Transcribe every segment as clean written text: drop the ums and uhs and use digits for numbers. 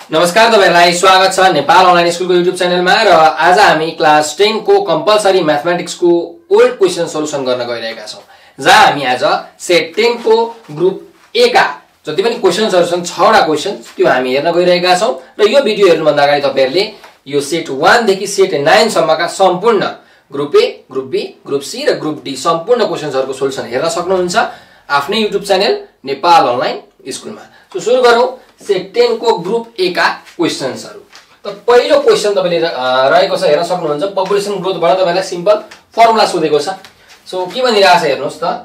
नमस्कार तपाईहरुलाई स्वागत छ नेपाल अनलाइन स्कुलको युट्युब च्यानलमा र आज हामी क्लास 10 को कम्पलसरी म्याथमेटिक्स को ओल्ड क्वेशन सोलुसन गर्न गइरहेका छौं। जहाँ हामी आज सेट 10 को ग्रुप ए का जति पनि क्वेशन्सहरु छन् 6 वटा क्वेशन्स त्यो हामी हेर्न गइरहेका छौं र यो भिडियो हेर्नुभन्दा अगाडि तपाईहरुले यो सेट 1 देखि सेट 9 सम्मका सम्पूर्ण group A, group B, group C र ग्रुप डी सम्पूर्ण क्वेशन्सहरुको सोलुसन हेर्न सक्नुहुन्छ आफ्नै युट्युब च्यानल नेपाल अनलाइन स्कुलमा। सो सुरु गरौं सेट 10 को ग्रुप ए का क्वेशन्सहरु। त पहिलो क्वेशन तपाईले रहेको छ हेर्न सक्नुहुन्छ पपुलेसन ग्रोथबाट तपाईलाई सिम्पल फर्मुला सोधेको छ। सो के भनिरहेको छ हेर्नुस् त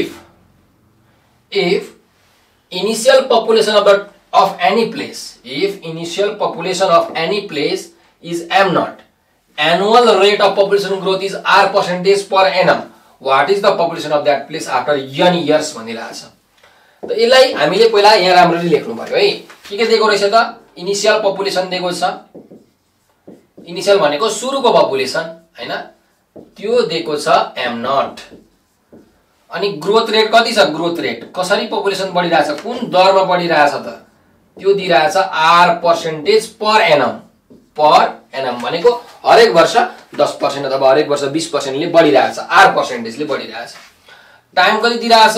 if initial population of any place is m naught, annual rate of population growth is r% per annum, what is the population of that place after n years भनिरहेको छ। त यसलाई हामीले पहिला यहाँ राम्ररी लेख्नु पर्यो है। के दिएको रहेछ त इनिशियल पपुलेसन दिएको छ। इनिशियल भनेको सुरुको पपुलेसन हैन, त्यो दिएको छ m नट। अनि ग्रोथ रेट कति छ? ग्रोथ रेट कसरी पपुलेसन बढिरहेछ, कुन दरमा बढिरहेछ त त्यो दिइरहेछ r% पर एनम भनेको हरेक वर्ष 10% अथवा हरेक वर्ष 20% ले बढिरहेछ, r% ले बढिरहेछ। टाइम कति दिइरहेछ?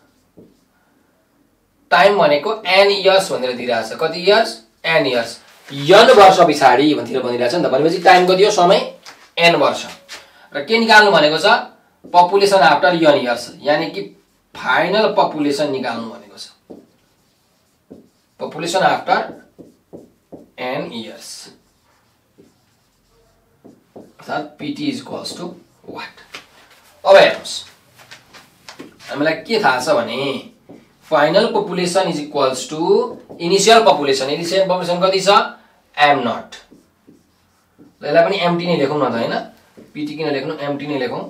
टाइम भनेको n इयर्स भनेर दिइरहेछ। कति इयर्स? n years. n वर्ष पछाडी भनेर भनिरहेछ नि त, भनेपछि टाइम कति हो? समय n वर्ष। र के निकाल्नु भनेको छ? पपुलेसन आफ्टर n इयर्स, यानी कि फाइनल पपुलेसन निकाल्नु भनेको छ। पपुलेसन आफ्टर n इयर्स अर्थात pt इक्वल्स टु व्हाट? अब हेर्नुस् हामीलाई के थाहा छ भने final population is equals to initial population. Initial population कति छ? m naught. यसलाई पनि mt नै लेखौं न त हैन, pt किन लेख्नु, mt नै लेखौं।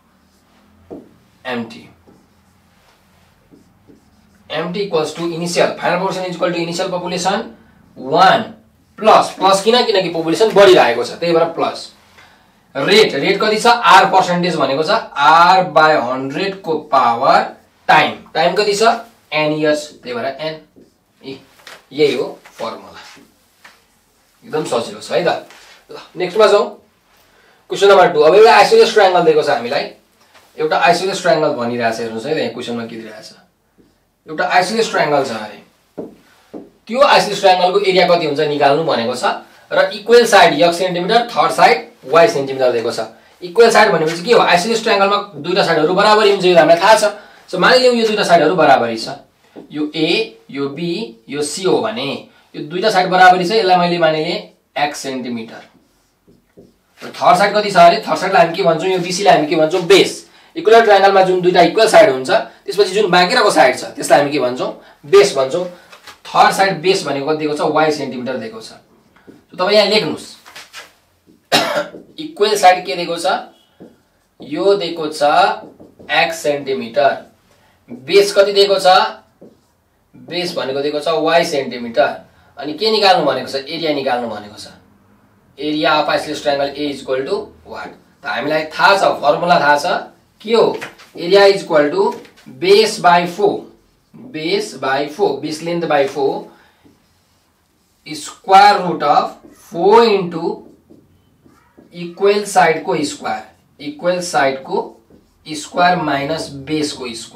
mt equals to initial final population is equal to initial population 1 plus किनकि पपुलेसन बढिरहेको छ त्यही भएर प्लस रेट कति छ? r% भनेको छ r/100 को पावर टाइम कति छ? n इयर्स, त्यही भएर n। यही हो फर्मुला, एकदम सजिलो छ है त। ल नेक्स्टमा जाउँ। Question number 2। अब एउटा आइसोसेलेस ट्रायंगल दिएको छ हामीलाई। एउटा आइसोसेलेस ट्रायंगल भनिरहेछ, हेर्नुस् है यहाँ क्वेशनमा के दिइरहेछ। एउटा आइसोसेलेस ट्रायंगल छ अरे, त्यो आइसोसेलेस ट्रायंगलको एरिया कति हुन्छ निकाल्नु भनेको छ र equal side x centimetre, third side y centimetre दिएको छ। इक्वल साइड भनेपछि के हो? आइसोसेलेस ट्रायंगलमा दुईटा साइडहरु बराबरी हुन्छ, यो हामीलाई थाहा छ। सो मानिलियौ यो दुईटा साइडहरु बराबरी छ, यो a, यो b, यो c हो भने यो दुईटा साइड बराबरी छ, यसलाई मैले मानिले x सेन्टिमिटर। र थर्ड साइड कति छ अरे? थर्ड साइडलाई हामी के भन्छौं? यो bc लाई हामी के भन्छौं? बेस। इक्वल ट्रायंगलमा जुन दुईटा इक्वल साइड हुन्छ त्यसपछि जुन बाँकी रहेको साइड छ त्यसलाई हामी के भन्छौं? बेस भन्छौं। थर्ड साइड बेस भनेको कति दिएको छ? y सेन्टिमिटर दिएको छ। सो तपाई यहाँ लेख्नुस् इक्वल साइड के दिएको छ? यो दिएको छ x सेन्टिमिटर। बेस कति दिएको छ? बेस भनेको दिएको छ y सेन्टिमिटर। अनि के निकाल्नु भनेको छ? एरिया निकाल्नु भनेको छ। Area of isosceles triangle A is equal to what? त हामीलाई थाहा छ, फर्मुला थाहा छ। के हो? Area is equal to base by 4, base length by 4 square root of 4 into equal side को स्क्वायर माइनस बेस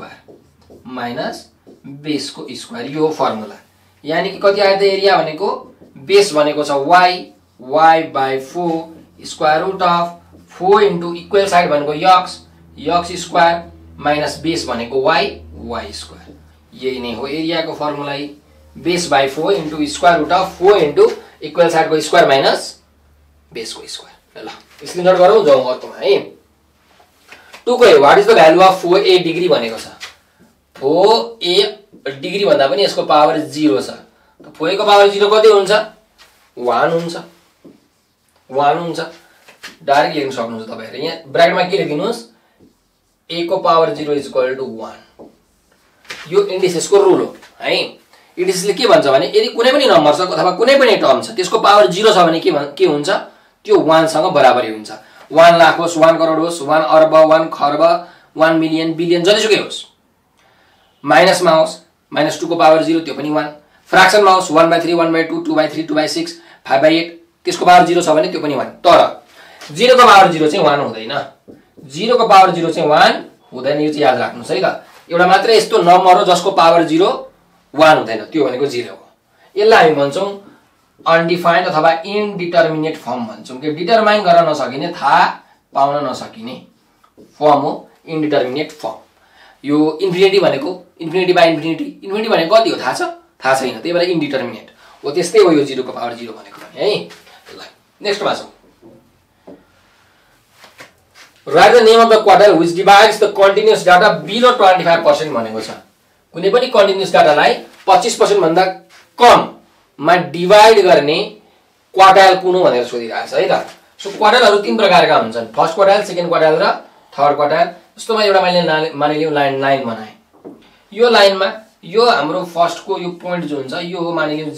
को स्क्वायर, यो फर्मुला। यानी कि कति आयो त एरिया भनेको? बेस भनेको छ y by 4 square root of 4 into equal side भनेको x स्क्वायर माइनस बेस भनेको y स्क्वायर। यही नै हो एरियाको formula. Base by 4 into square root of 4 into equal side को स्क्वायर माइनस बेस को स्क्वायर। ल स्क्रिनशट गरौँ, जाउँ अर्कोमा है। 2 को what is the value of 4a degree भनेको छ। 4a डिग्री भन्दा पनि यसको पावर 0 छ। त 4a को पावर 0 कति हुन्छ? 1 हुन्छ। डाइरेक्ट लेख्न सक्नुहुन्छ तपाईहरु। यहाँ ब्र्याकेटमा के लेखिदिनुस्? a को पावर 0 इज इक्वल टु 1। यो इन्डिसेसको रुल हो है। इन्डिसेसले के भन्छ भने यदि कुनै पनि नम्बर छ अथवा कुनै पनि टर्म छ त्यसको पावर 0 छ भने के हुन्छ? त्यो 1 सँग बराबरी हुन्छ। 1 लाख होस्, 1 करोड होस्, 1 अर्ब, 1 खर्ब, 1 मिलियन, बिलियन, जतिसुकै होस्। माइनसमा होस्, -2 को पावर 0 त्यो पनि 1, फ्र्याक्सनमा होस् 1/3 1/2 2/3 2/6 5/8 त्यसको पावर 0 छ भने त्यो पनि 1 तर 0 को पावर 0 चाहिँ 1 हुँदैन 0 को पावर 0 चाहिँ 1 हुँदैन यो चाहिँ याद राख्नुस् है त एउटा मात्र यस्तो नम्बर हो जसको पावर 0 1 हुँदैन त्यो भनेको 0 हो यसलाई हामी भन्छौं अनडिफाइन्ड अथवा इनडिटर्मिनेट फर्म भन्छौं के डिटरमाइन गर्न नसकिने थाहा पाउन नसकिने फर्म हो इनडिटर्मिनेट फर्म यो इन्फिनिटी भनेको इन्फिनिटी बाइ इन्फिनिटी भनेको कति हो थाहा छैन त्यही भएर इनडिटर्मिनेट हो त्यस्तै हो यो 0 को पावर 0 भनेको पनि है ल नेक्स्टमा छौं Write the name of the quartile which divides the continuous data below 25% भनेको छ कुनै पनि कन्टिन्युअस डाटालाई 25% भन्दा कम मा डिवाइड गर्ने क्वार्टाइल कुन हो भनेर सोधिरहेछ है त सो क्वार्टाइलहरु तीन प्रकारका हुन्छन् फर्स्ट क्वार्टाइल सेकेन्ड क्वार्टाइल र थर्ड क्वार्टाइल जस्तोमा एउटा मैले मानिलियौ लाइन बनाए यो लाइनमा यो हाम्रो फर्स्ट को यो पोइन्ट जो हुन्छ यो हो मानिलियौ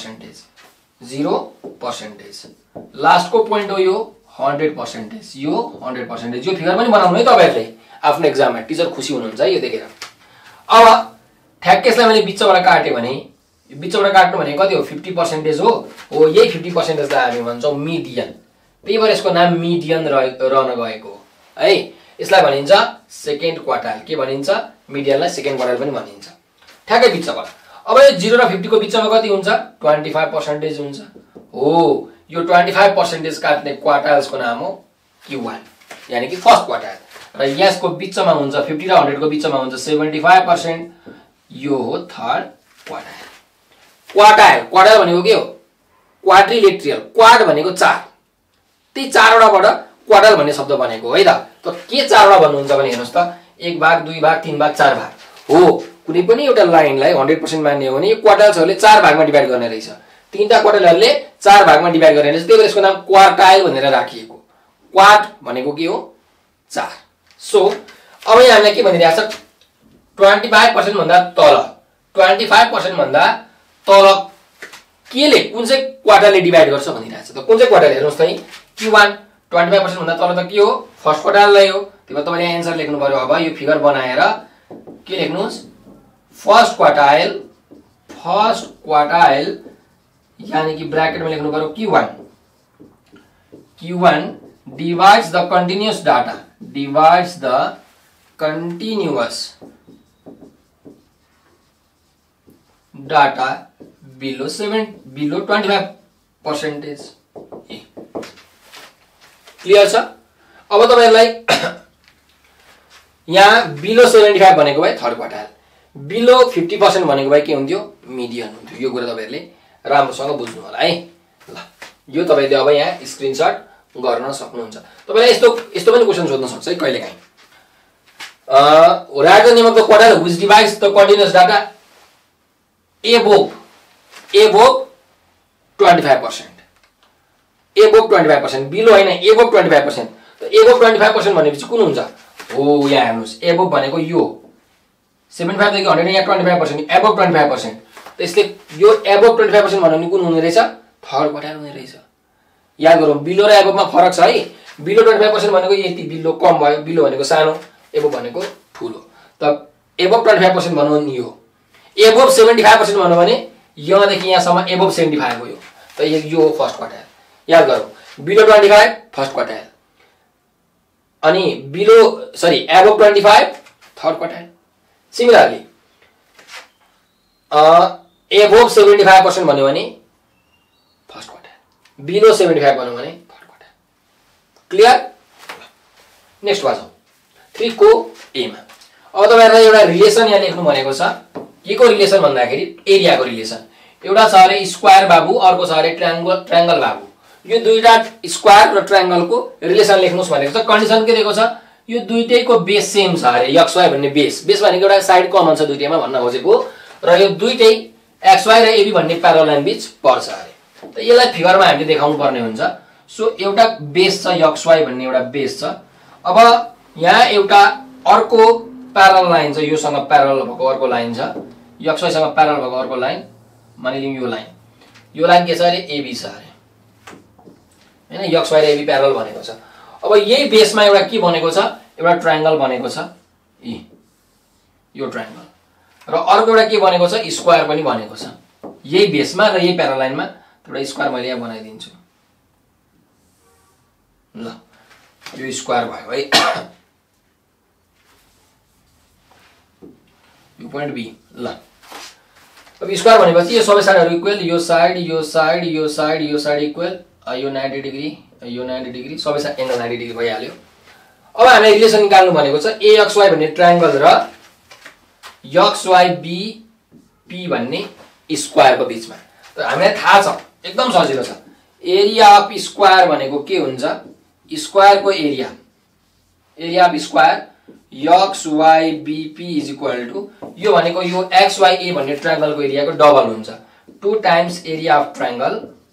0% लास्ट को पोइन्ट हो यो 100% यो 100% यो फिगर पनि बनाउनु है तपाईहरुले आफ्नो एक्जाममा टिचर खुसी हुनुहुन्छ है यो देखेर अब ठ्याक्कै मैले बिचबाट काटे भने बिचबाट काट्नु भने कति हो 50% हो यही 50% लाई हामी भन्छौं मिडियन त्यही भएर यसको नाम मिडियन रहन गएको हो है यसलाई भनिन्छ सेकेन्ड क्वार्टाइल के भनिन्छ मिडियनलाई सेकेन्ड क्वार्टाइल पनि भनिन्छ ठ्याक्कै बिचबाट अब यो 0 र 50 को बिचमा कति हुन्छ 25% हुन्छ हो यो 25% काट्ने क्वार्टाइल्स को नाम हो Q1 यानी कि फर्स्ट क्वार्टाइल र यसको बिचमा हुन्छ 50 र 100 को बिचमा हुन्छ 75% यो हो थर्ड क्वार्टाइल क्वार्टाइल भनेको के हो क्वाड्रिलेटरल क्वाड भनेको 4 ती 4 वटाबाट क्वार्टाइल भन्ने शब्द बनेको है त के 4 वटा भन्नुहुन्छ भने हेर्नुस् त 1 भाग 2 भाग 3 भाग 4 भाग हो कुनै पनि एउटा लाइनलाई 100% मान्ने हो भने यो क्वार्टाइल्सहरुले 4 भागमा डिवाइड गर्ने रहेछ तीनटा क्वार्टाइलहरुले 4 भागमा डिवाइड गर्ने रहेछ त्यही भएर यसको नाम क्वार्टाइल भनेर राखिएको क्वाड भनेको के हो 4 सो अब यहाँ हामीलाई के भनिरहेछ 25% भन्दा तल 25% भन्दा तल केले कुन चाहिँ क्वार्टाइलले डिवाइड गर्छ भनिरहेछ त कुन चाहिँ क्वार्टाइल हेर्नुस् त Q1 25% भन्दा तल त के हो फर्स्ट क्वार्टाइललाई हो त्यही भएर तपाईले आन्सर लेख्नु पर्यो अब यो फिगर बनाएर के लेख्नुस् फर्स्ट क्वार्टाइल यानी कि ब्रैकेट में लेख्नु पर्यो Q1 divides the continuous data below 25%. Clear छ अब तपाईहरुलाई यहाँ बिलो 75 भनेको भए थर्ड क्वार्टाइल बिलो 50% भनेको भए के हुन्थ्यो मिडियन हुन्थ्यो यो कुरा तपाईहरुले राम्रोसँग बुझ्नु होला है ल यो तपाईले अब यहाँ स्क्रिनशट गर्न सक्नुहुन्छ तपाईलाई यस्तो पनि क्वेशन सोध्न सक्छ है कहिलेकाहीँ write the name of the quartile which divides the continuous data above 25% above 25% below हैन above 25% त above 25% भनेपछि कुन हुन्छ हो यहाँ हेर्नुस् above भनेको यो 75 देखि 100 यहाँ 25% above 25% त यसले यो above 25% भन्नु कुन हुने रहेछ थर्ड क्वार्टाइल हुने रहेछ याद गरौँ बिलो र above मा फरक छ है बिलो 25% भनेको यति बिलो कम भयो बिलो भनेको सानो above भनेको ठुलो त above 25% भन्नु नि यो above 75% भन्नु भने यहाँ देखि यहाँसम्म above 75 हो यो त यो फर्स्ट क्वार्टाइल याद गरौँ बिलो 25 फर्स्ट क्वार्टाइल अनि above 25 third quartile similarly above 75% भन्यो भने फर्स्ट क्वार्टाइल बिलो 75 भन्यो भने third quartile clear next watch 3 को ए मा अब तपाईहरुलाई एउटा रिलेसन यहाँ लेख्नु भनेको छ के को रिलेसन भन्दाखेरि एरियाको रिलेसन एउटा छ अरे स्क्वायर बाबु अर्को छ अरे ट्रायंगल बाबु यो दुईटा स्क्वायर र ट्रायंगलको रिलेसन लेख्नुस् भनेको छ कन्डिसन के दिएको छ यो दुईटैको बेस सेम छ अरे xy भन्ने बेस भनेको एउटा साइड कमन छ दुईटैमा भन्न खोजेको र यो दुईटै xy र ab भन्ने प्यारलल लाइन बीच पर्छ अरे त यसलाई फिगरमा हामीले देखाउनु पर्ने हुन्छ सो एउटा बेस छ xy भन्ने एउटा बेस छ अब यहाँ एउटा अर्को प्यारलल लाइन छ योसँग प्यारलल भएको अर्को लाइन छ xy सँग प्यारलल भएको अर्को लाइन मानिलियौ यो लाइन के छ अरे ab छ अरे हैन xy र ab प्यारलल भनेको छ अब यही बेसमा एउटा के बनेको छ एउटा ट्रायंगल बनेको छ यो ट्रायंगल र अर्को एउटा के बनेको छ स्क्वायर पनि बनेको छ यही बेसमा र यही प्यारालाइनमा एउटा स्क्वायर मैले यहाँ बनाइदिन्छु। ल यो स्क्वायर भयो है। यो पोइन्ट बी। ल अब स्क्वायर भनेपछि यो सबै साइडहरु इक्वल, यो साइड यो साइड यो साइड यो साइड इक्वल, यो 90 डिग्री यो 90 डिग्री, सबै साइड एंगल 90 डिग्री भइहाल्यो। अब हामीले रिलेसन निकाल्नु भनेको छ AXY भन्ने ट्रायंगल र XYBP भन्ने स्क्वायरको बीचमा। त हामीलाई थाहा छ एकदम सजिलो छ, एरिया अफ स्क्वायर भनेको के हुन्छ, स्क्वायरको area, area of square XYBP is equal to, यो भनेको यो XYA भन्ने ट्रायंगलको एरियाको डबल हुन्छ, 2 times area of triangle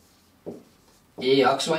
AXY।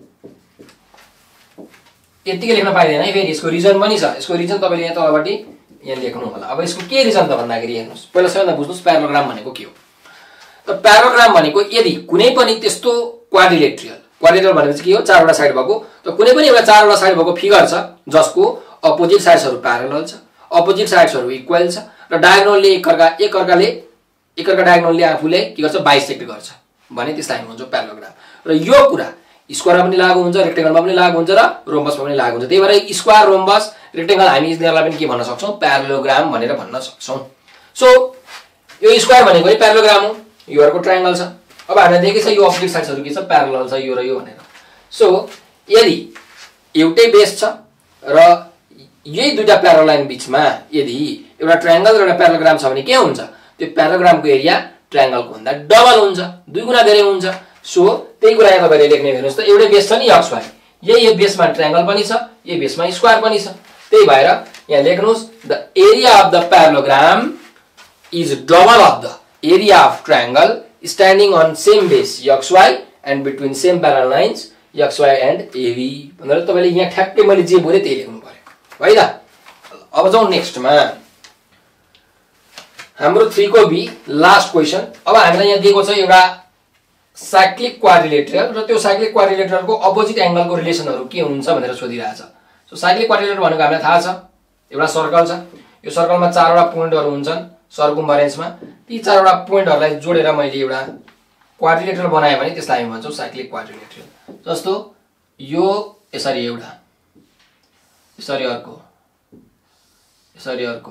यतिकै लेख्न पाइदैन है, फेरि यसको रिजन पनि छ। यसको रिजन तपाईले यहाँ तलपट्टि यहाँ लेख्नु होला। अब यसको के रिजन त भन्दाखेरि हेर्नुस्, पहिला सबैभन्दा बुझ्नुस् प्यारालोग्राम भनेको के हो। त प्यारालोग्राम भनेको यदि कुनै पनि त्यस्तो क्वाड्रिलेटरल, क्वाड्रिलेटरल भनेपछि के हो, चारवटा साइड भएको, त कुनै पनि एउटा चारवटा साइड भएको फिगर छ जसको अपोजिट साइड्सहरु प्यारलल छ, अपोजिट साइड्सहरु इक्वल छ र डायगोनलले एकअर्का डायगोनलले आफूले के गर्छ, बाइसेक्ट गर्छ भने त्यसलाई हामी भन्छौँ प्यारालोग्राम। र यो कुरा स्क्वायरमा पनि लागू हुन्छ, रेक्टेंगलमा पनि लागू हुन्छ र रोम्बसमा पनि लागू हुन्छ। त्यही भएर स्क्वायर, रोम्बस, रेक्टेंगल हामी यिनीहरुलाई पनि के भन्न सक्छौं, प्यारालोग्राम भनेर भन्न सक्छौं। सो यो स्क्वायर भनेको नि प्यारालोग्राम हो, योहरुको ट्रायंगल छ। अब हामीले देखेको छ यो अपोजिट साइड्सहरु के छ, प्यारलल छ, यो र यो भनेर। सो यदि एउटै बेस छ र यही दुईटा प्यारलल लाइन बीचमा यदि एउटा ट्रायंगल र एउटा प्यारालोग्राम छ भने के हुन्छ, त्यो प्यारालोग्रामको एरिया ट्रायंगलको भन्दा डबल हुन्छ, 2 गुणा धेरै हुन्छ। सो त्यही कुरा यहाँ तपाईले लेख्ने हेर्नुस् त, एउटै बेस छ नि XY, यही बेसमा ट्रायंगल पनि छ, यही बेसमा स्क्वायर पनि छ। त्यही भएर यहाँ लेख्नुस् the area of the parallelogram is double of the area of triangle standing on same base XY and between same parallel lines XY and AB। भनेर तपाईले यहाँ ठ्याक्कै मैले जे बोले त्यही लेख्नु पर्यो है त। अब जाउँ नेक्स्टमा, हाम्रो 3 को बी लास्ट क्वेशन। अब हामीलाई यहाँ दिएको छ एउटा साइक्लिक क्वाड्रिलेटरल र त्यो साइक्लिक क्वाड्रिलेटरलको अपोजिट एंगलको रिलेसनहरु के हुन्छ भनेर सोधिरहेछ। सो साइक्लिक क्वाड्रिलेटरल भनेको हामीलाई थाहा छ एउटा सर्कल छ, यो सर्कलमा चारवटा पोइन्टहरु हुन्छन् सर्कुम्बर रेन्जमा, ती चारवटा पोइन्टहरुलाई जोडेर मैले एउटा क्वाड्रिलेटरल बनाए भने त्यसलाई हामी भन्छौं साइक्लिक क्वाड्रिलेटरल। जस्तो यो यसरी एउटा, यसरी अर्को, यसरी अर्को,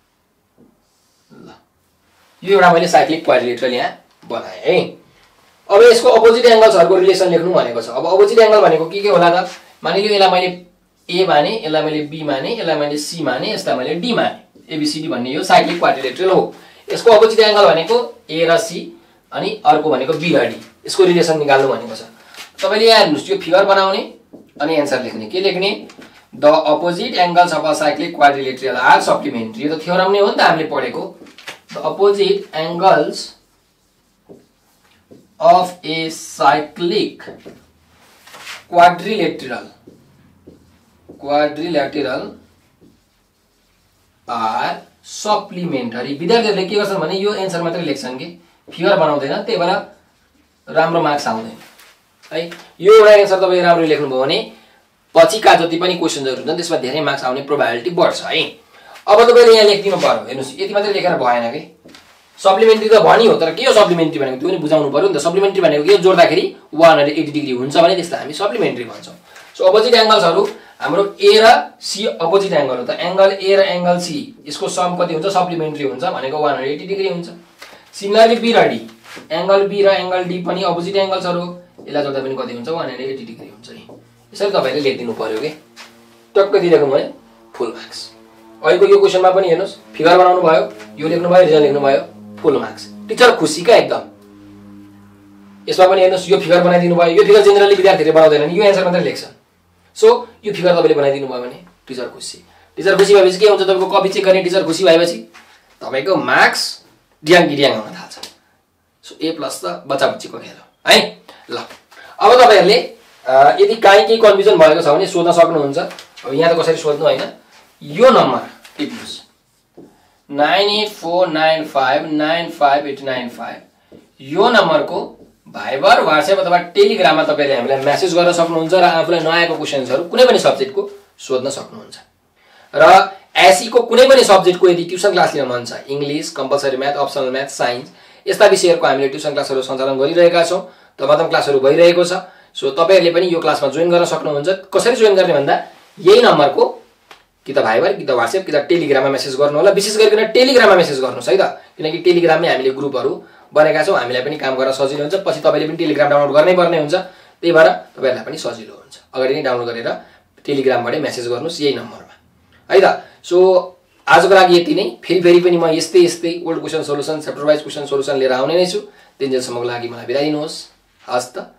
ल यो एउटा मैले साइक्लिक क्वाड्रिलेटरल यहाँ बनाए है। अब यसको अपोजिट एंगल्सहरुको रिलेसन लेख्नु भनेको छ। अब अपोजिट एंगल भनेको के होला त, मानिलियो यसलाई मैले A माने, यसलाई मैले B माने, यसलाई मैले C माने, यसलाई मैले D माने, ABCD भन्ने यो साइक्लिक क्वाड्रिलेटरल हो। यसको अपोजिट एंगल भनेको A र C अनि अर्को भनेको B र D, यसको रिलेसन निकाल्नु भनेको छ। तपाईले यहाँ हेर्नुस्, यो फिगर बनाउने अनि आन्सर लेख्ने। के लेख्ने, the opposite angles of a cyclic quadrilateral are supplementary. यो त थ्योरम नै हो नि त हामीले पढेको। The opposite angles of a cyclic quadrilateral are supplementary। विद्यार्थीहरुले के गर्छन् भने यो आन्सर मात्रै लेख्छन् के फिगर बनाउँदैन, त्यही भएर राम्रो मार्क्स आउँदैन है। यो एउटा आन्सर तपाईले राम्रो लेख्नु भयो भने पछिका जति पनि क्वेशनहरु हुन्छन् त्यसमा धेरै मार्क्स आउने प्रोबेबिलिटी बढ्छ है। अब तपाईले यहाँ लेख्दिनु पर्यो, हेर्नुस् यति मात्रै लेखेर भएन के, सप्लिमेन्ट्री त भनि हो तर के हो सप्लिमेन्ट्री भनेको त्यो पनि बुझाउनु पर्यो नि त। सप्लिमेन्ट्री भनेको के जोड्दाखेरि 180 डिग्री हुन्छ भने त्यसलाई हामी सप्लिमेन्ट्री भन्छौं। सो अपोजिट एंगल्सहरु हाम्रो A र C अपोजिट एंगल हो त, एंगल A र एंगल C यसको सम कति हुन्छ, सप्लिमेन्ट्री हुन्छ भनेको 180 डिग्री हुन्छ। सिमिलरली B र D, एंगल B र एंगल D पनि अपोजिट एंगल्सहरु हो, यसलाई जोड्दा पनि कति हुन्छ, 180 डिग्री हुन्छ नि। यसरी तपाईले लेख्दिनु पर्यो के, टक्क दिएको मैले फुल मार्क्स। अहिलेको यो क्वेशनमा पनि हेर्नुस्, फिगर बनाउनु भयो, यो लेख्नु भयो, रिजन लेख्नु भयो, फुल मार्क्स। टिचर खुसी का एकदम। यसमा पनि हेर्नुस्, यो फिगर बनाइदिनु भयो, यो फिगर जेनरली विद्यार्थीहरुले बनाउँदैनन्, यो आन्सर मात्रै लेख्छन्। सो यो फिगर तपाईले बनाइदिनु भयो भने टिचर खुसी। टिचर खुसी भएपछि के हुन्छ, तपाईको कपी चेक गर्ने टिचर खुसी भएपछि तपाईको मार्क्स ड्याङ आउन थाल्छ। सो A+ त बच्चाबच्चीको खेल हो है। ल अब तपाईहरुले यदि केही कन्फ्युजन भएको छ भने सोध्न सक्नुहुन्छ। अब यहाँ त कसरी सोध्नु हैन, यो नम्बर टिप्नुस् 9849595895 यो नम्बरको भाइबर, व्हाट्सएप अथवा टेलिग्राममा तपाईले हामीलाई मेसेज गर्न सक्नुहुन्छ र आफुलाई नआएको क्वेशन्सहरु कुनै पनि सब्जेक्टको सोध्न सक्नुहुन्छ। र एसई को कुनै पनि सब्जेक्टको यदि ट्युसन क्लास लिन मन छ, English, compulsory math, optional math, science, यस्ता विषयहरूको हामीले ट्युसन क्लासहरू सञ्चालन गरिरहेका छौँ। तमातम क्लासहरू भइरहेको छ। सो तपाईहरुले पनि यो क्लासमा जोइन गर्न सक्नुहुन्छ। कसरी जोइन गर्ने भन्दा यही नम्बरको कि त भाइबर कि त व्हाट्सएप कि त टेलिग्राममा मेसेज गर्नु होला। विशेष गरिकन टेलिग्राममा मेसेज गर्नुस् है त, किनकि टेलिग्राममै हामीले ग्रुपहरू बनेका छौँ। हामीलाई पनि काम गर्न सजिलो हुन्छ। पछि तपाईले पनि टेलिग्राम डाउनलोड गर्नै पर्ने हुन्छ। त्यही भएर तपाईहरुलाई पनि सजिलो हुन्छ। अगाडि नै डाउनलोड गरेर टेलिग्रामबाट मेसेज गर्नुस् यही नम्बरमा है त। सो आजको लागि यति नै। फेरि पनि म यस्तै old question solution, chapter wise question solution लिएर आउने नै छु। त्यतिन्जेलसम्मको लागि मलाई बिदा दिनुहोस्। हस्त।